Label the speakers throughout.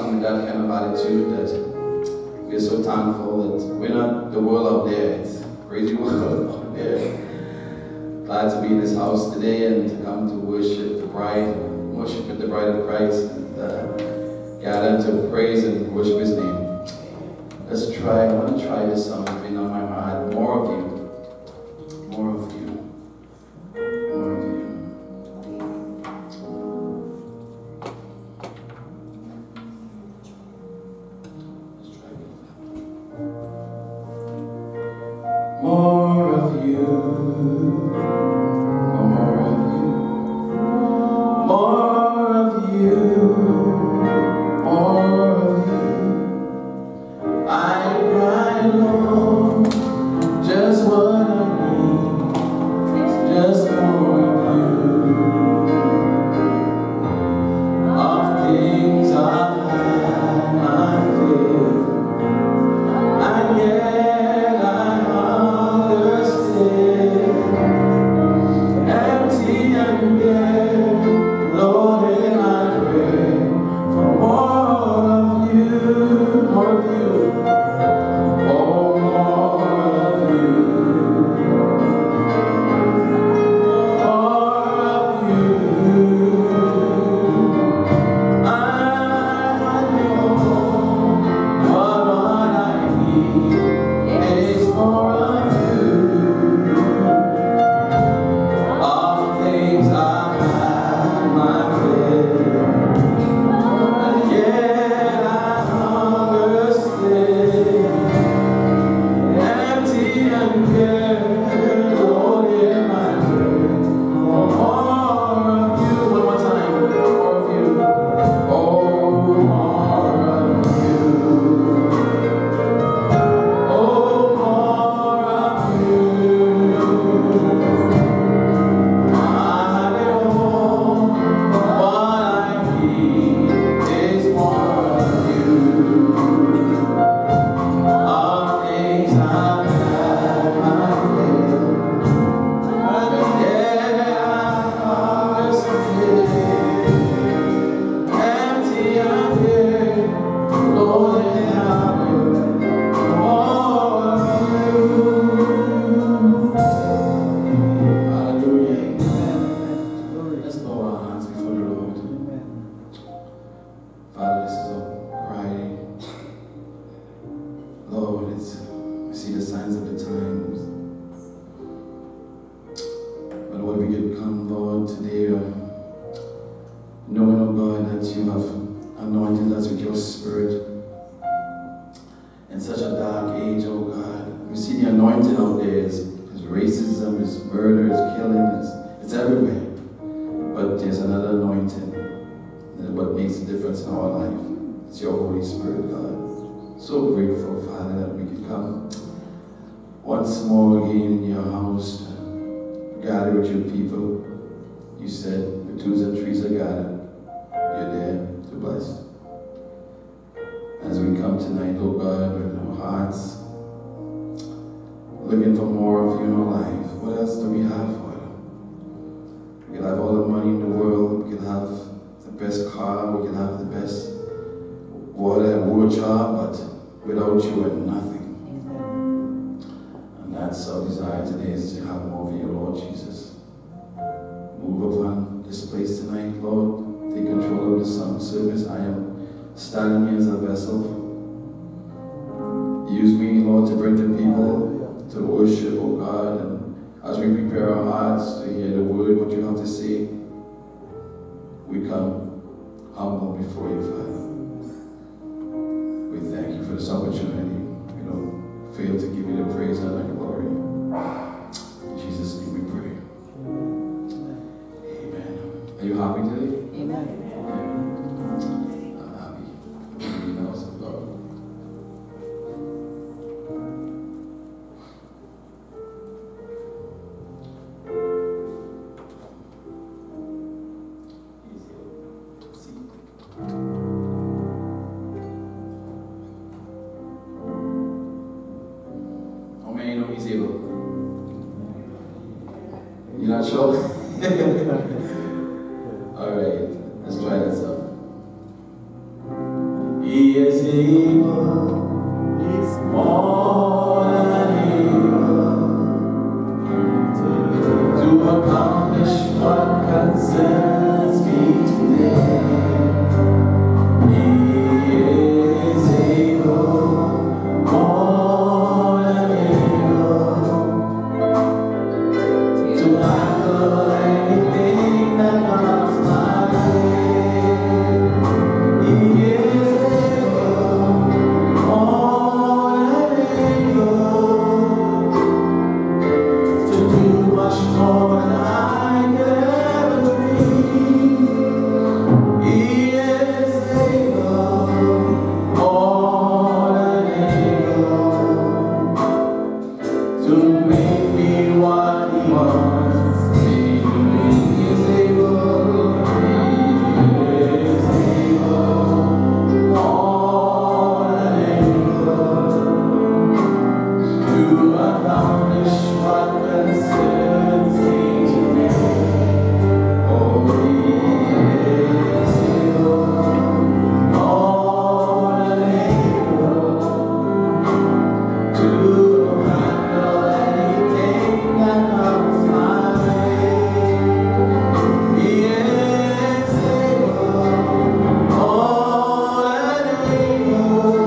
Speaker 1: come with that kind of attitude that we're so thankful that we're not the world out there. It's a crazy world out there. Glad to be in this house today and to come to worship the bride, worship with the bride of Christ, and gather to praise and worship His name. Let's try. I want to try this song. It's been on my heart. More of you. More of you. More of you. Let's try it. More of you. More of you. More of you. More of you. I cry, Lord, just what I need is just more of you. Of things I've had my fill, and yet I hunger still, empty and bare, Lord, and I pray for more of you, more of you. Oh, more of you, more of you. I know what I need is more of you. Of things I've had my fill, and yet I hunger still, empty and bare, Lord, hear my prayer for more of you. One more time, more of you. Oh, more of you. Oh, more of you. I have it all. What I need is more of you. Of things I've had my fill, and yet I hunger still, empty and bare, Lord, and I pray for more of you. Hallelujah. Let's bow our hands before the Lord. Father, this is our cry. Lord, we see the signs of the times. But Lord, we can come, Lord, today knowing, oh God, that you have anointed us with your Spirit in such a dark age, oh God. We see the anointing out there. It's racism, it's murder, it's killing, it's everywhere. But there's another anointing that what makes a difference in our life. It's your Holy Spirit, God. So grateful, Father, that we can come once more again in your house, gather with your people. You said, the twos and threes are gathered. You're there to bless. As we come tonight, oh God, with our hearts, looking for more of you in our life. What else do we have, Father? We can have all the money in the world. We can have the best car. We can have the best water and war job, but without you, we're nothing. And that's our desire today, is to have more of you, Lord Jesus. Move upon this place tonight, Lord. Take control of the sound service. I am standing here as a vessel. Use me, Lord, to bring the people to worship, oh God. And as we prepare our hearts to hear the word, what you have to say, we come humble before you, Father. We thank you for this opportunity. We don't fail to give you the praise and the glory. In Jesus' name we pray. Amen. Are you happy today?
Speaker 2: Amen.
Speaker 1: I'm happy. In the house of God. How many know he's able? You're not sure? Alright, let's try this out. He is able, He's more than able to accomplish what concerns me today. He is able, more than able to handle anything that comes my way. He is able, more than able to do much more than I could ever dream. He is able, more than able to make me what He wants me to be. He is able, more than able to accomplish what concerns me today. Oh, He is able, more than able to handle anything that comes my way. He is able, more than able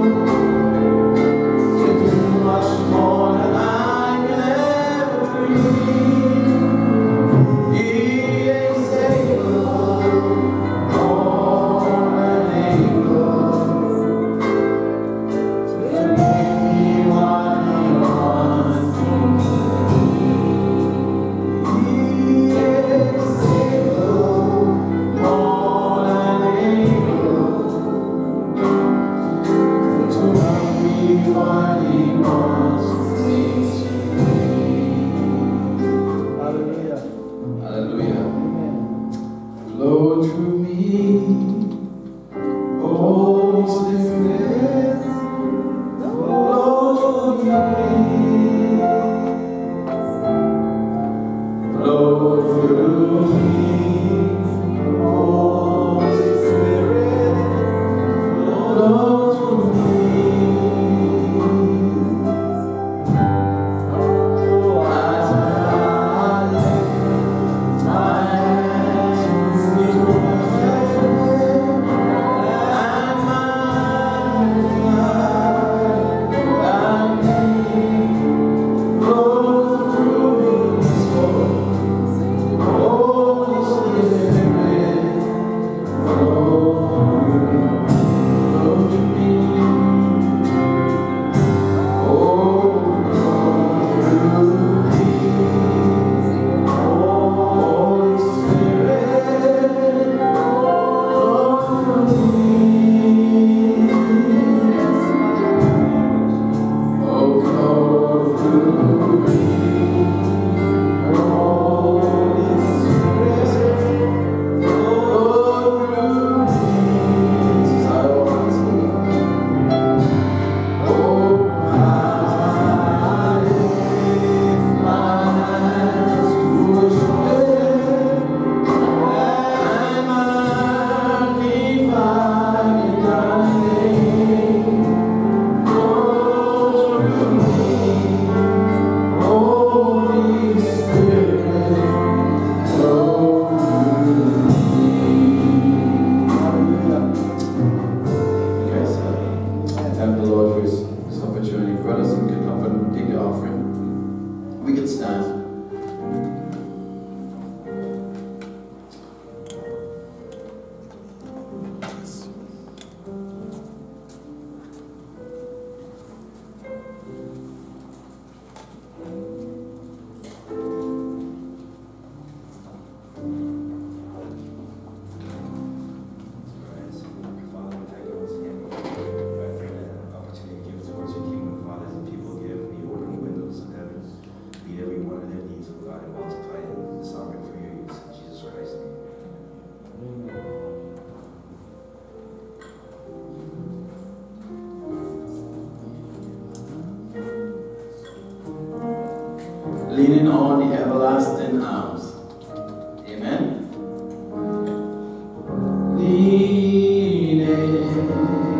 Speaker 1: to do much more than I could ever dream. He is able, more than able to make me what He wants me to be. He is able, more than able to make me what He wants me to be.
Speaker 2: Hallelujah.
Speaker 1: Hallelujah. Flow through me, Holy Spirit. Flow through me. Flow through me, Holy Spirit. Flow through me. As I lift my hands to worship and magnify Thy name, flow through me, Holy Spirit, flow through me. Oh, flow through me, Holy Spirit, flow through me. Oh, flow through me, Holy Spirit, flow through me. This is how I want to be. Oh, I lift my hands to worship and magnify Thy name. Flow through me, Holy Spirit, flow through me.
Speaker 2: Hallelujah.
Speaker 1: Yes, thank the Lord for this opportunity. Brothers, you can come and take the offering. We can stand.
Speaker 3: Father, thank you once again for the opportunity to give towards your kingdom, Father, as the people give me open the windows of heaven. Meet every one of their needs, O God, and multiply it. Sovereign for your use. In Jesus Christ's name.
Speaker 1: Leaning on the everlasting arms. Amen. Leaning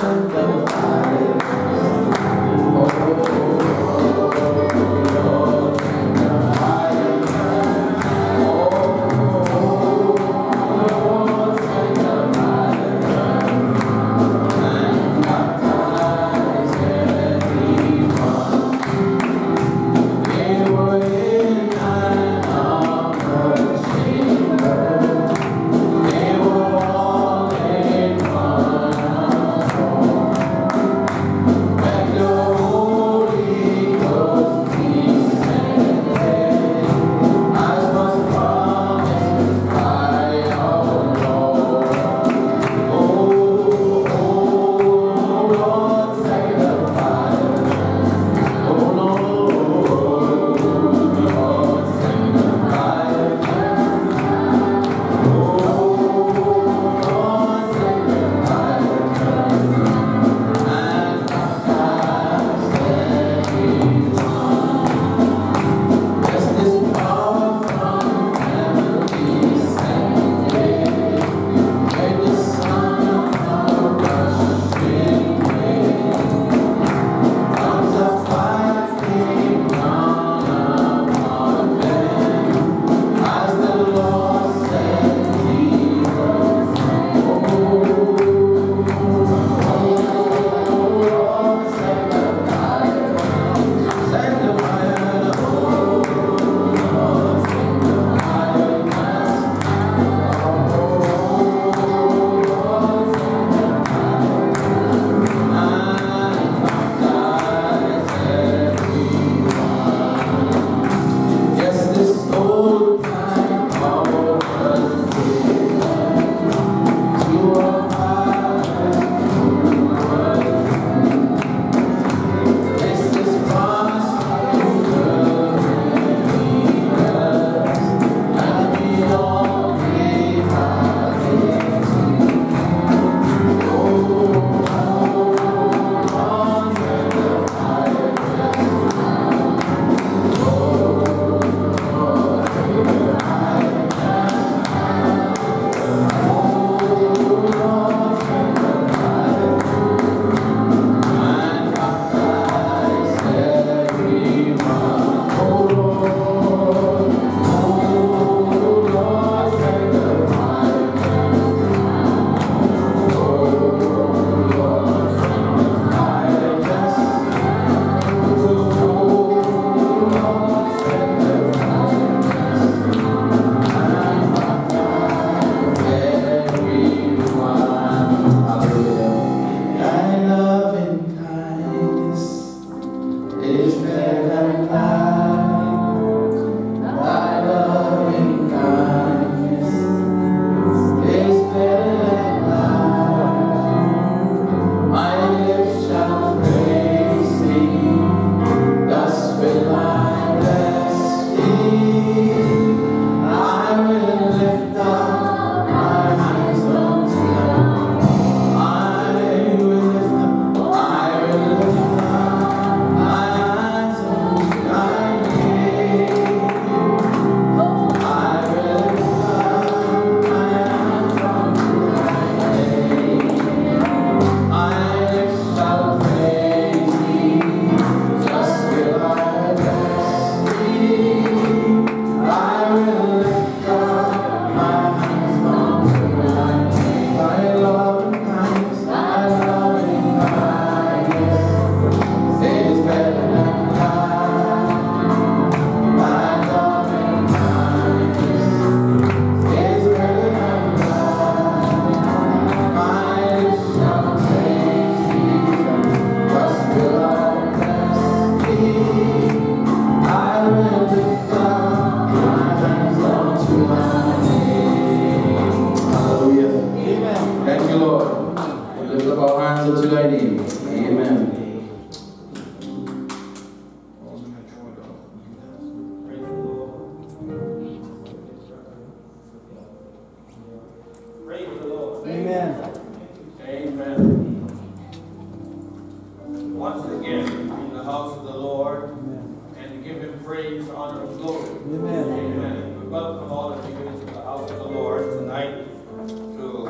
Speaker 2: The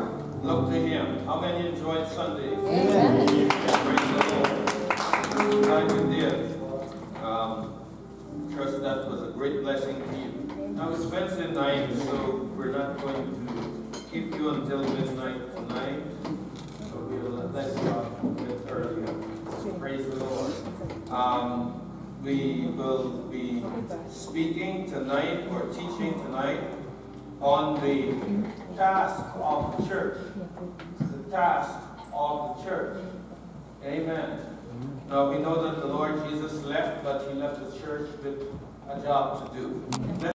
Speaker 2: Look to Him. How many enjoyed Sunday?
Speaker 4: Amen.
Speaker 2: Praise the Lord. Glad you did. Trust that was a great blessing to you. Now it's Wednesday night, so we're not going to keep you until midnight tonight. So we'll let you out a bit earlier. Praise the Lord. We will be speaking tonight or teaching tonight on the task of the church. The task of the church. Amen. Now we know that the Lord Jesus left, but He left the church with a job to do.